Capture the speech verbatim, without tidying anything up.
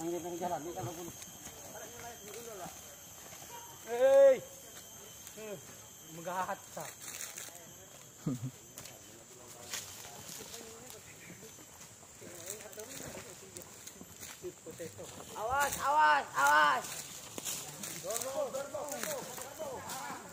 Hindi na jalan, di kalau pun. Hey, magahat sa. Awas, awas, awas. Dormo, dormo, dormo.